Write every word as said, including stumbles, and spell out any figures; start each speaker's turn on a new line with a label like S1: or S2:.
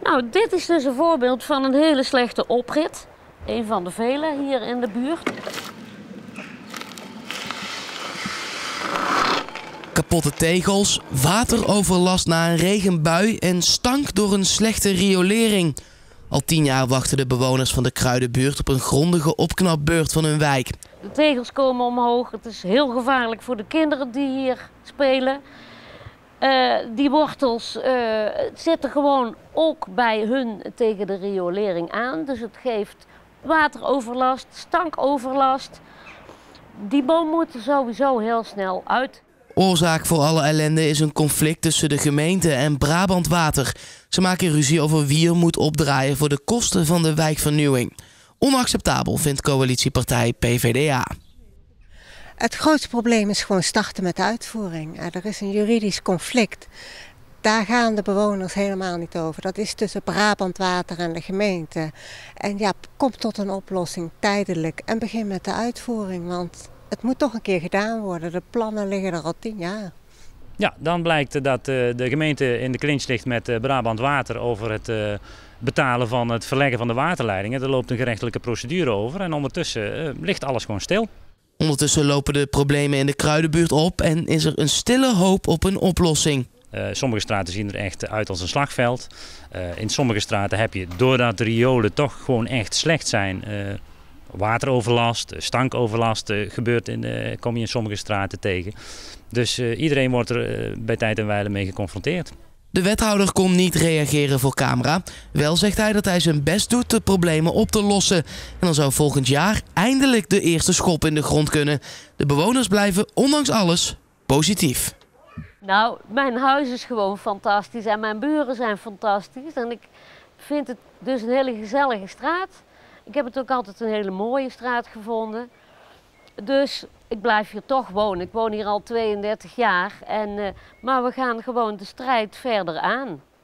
S1: Nou, dit is dus een voorbeeld van een hele slechte oprit. Een van de vele hier in de buurt.
S2: Kapotte tegels, wateroverlast na een regenbui en stank door een slechte riolering. Al tien jaar wachten de bewoners van de Kruidenbuurt op een grondige opknapbeurt van hun wijk.
S1: De tegels komen omhoog. Het is heel gevaarlijk voor de kinderen die hier spelen. Uh, die wortels uh, zitten gewoon ook bij hun tegen de riolering aan. Dus het geeft wateroverlast, stankoverlast. Die boom moet er sowieso heel snel uit.
S2: Oorzaak voor alle ellende is een conflict tussen de gemeente en Brabant Water. Ze maken ruzie over wie er moet opdraaien voor de kosten van de wijkvernieuwing. Onacceptabel vindt coalitiepartij P V D A.
S3: Het grootste probleem is gewoon starten met de uitvoering. Er is een juridisch conflict. Daar gaan de bewoners helemaal niet over. Dat is tussen Brabant Water en de gemeente. En ja, kom tot een oplossing tijdelijk en begin met de uitvoering. Want het moet toch een keer gedaan worden. De plannen liggen er al tien jaar.
S4: Ja, dan blijkt dat de gemeente in de clinch ligt met Brabant Water over het betalen van het verleggen van de waterleidingen. Er loopt een gerechtelijke procedure over en ondertussen ligt alles gewoon stil.
S2: Ondertussen lopen de problemen in de Kruidenbuurt op en is er een stille hoop op een oplossing.
S4: Uh, sommige straten zien er echt uit als een slagveld. Uh, in sommige straten heb je, doordat de riolen toch gewoon echt slecht zijn, uh, wateroverlast, stankoverlast uh, gebeurt in, uh, kom je in sommige straten tegen. Dus uh, iedereen wordt er uh, bij tijd en wijle mee geconfronteerd.
S2: De wethouder kon niet reageren voor camera. Wel zegt hij dat hij zijn best doet de problemen op te lossen. En dan zou volgend jaar eindelijk de eerste schop in de grond kunnen. De bewoners blijven ondanks alles positief.
S1: Nou, mijn huis is gewoon fantastisch en mijn buren zijn fantastisch. En ik vind het dus een hele gezellige straat. Ik heb het ook altijd een hele mooie straat gevonden. Dus ik blijf hier toch wonen. Ik woon hier al tweeëndertig jaar. En, uh, maar we gaan gewoon de strijd verder aan.